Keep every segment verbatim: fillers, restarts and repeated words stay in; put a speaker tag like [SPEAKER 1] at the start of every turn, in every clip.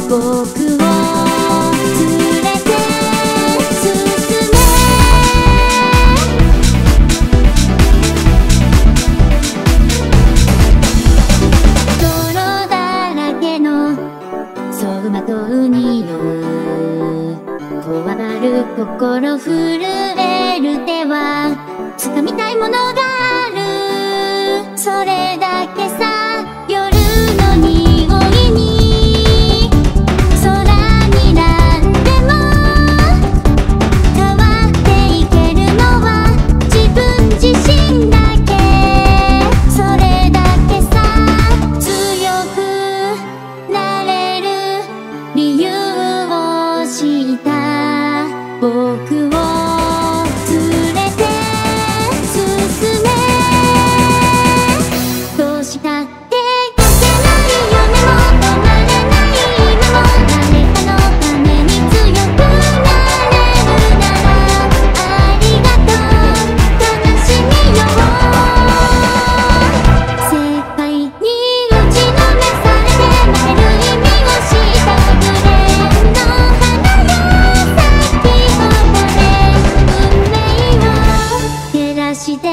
[SPEAKER 1] 僕を連れて進め泥だらけの走馬灯に酔うこわばる心震える手は掴みたいものがあるそれだけさ夜の匂いに空になんでも変わっていけるのは自分自身だけそれだけさ強くなれる理由を知った僕を連れて進めどうしたって消せない夢も止まれない今も誰かのために強くなれるならありがとう悲しみよ世界に打ちのめされて負ける意味を知ったグレーの花よ咲き誇れ運命を照らして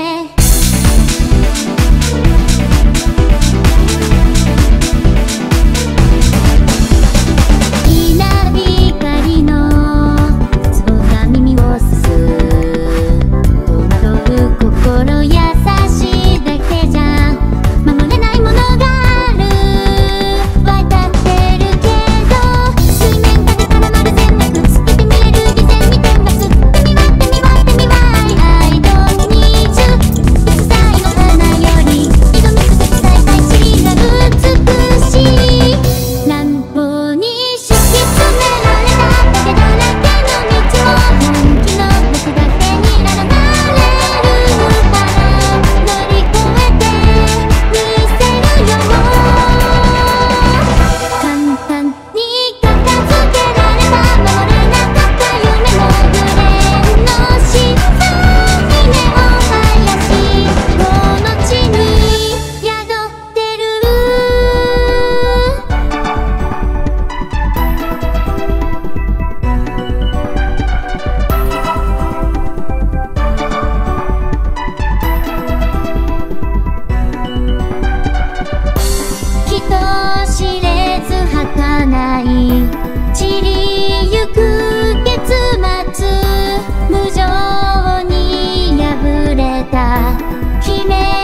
[SPEAKER 1] 稲光の壺が耳をすす戸惑う心優しいだけじゃ守れないものがあるわかってるけど水面下で絡まる線なく透けて見える偽善に点がすってみ割ってみ割ってみわい I don't need you 別才の花より挑みつつ再会しが美しい乱暴に敷き詰められた影だらけの道を本気の僕だけにならなれるから乗り越えてみせるよ簡単に片付けられた守れなかった夢もグレーの下に根を生やしこの地に宿ってる人知れず儚い散りゆく結末無情に破れた悲鳴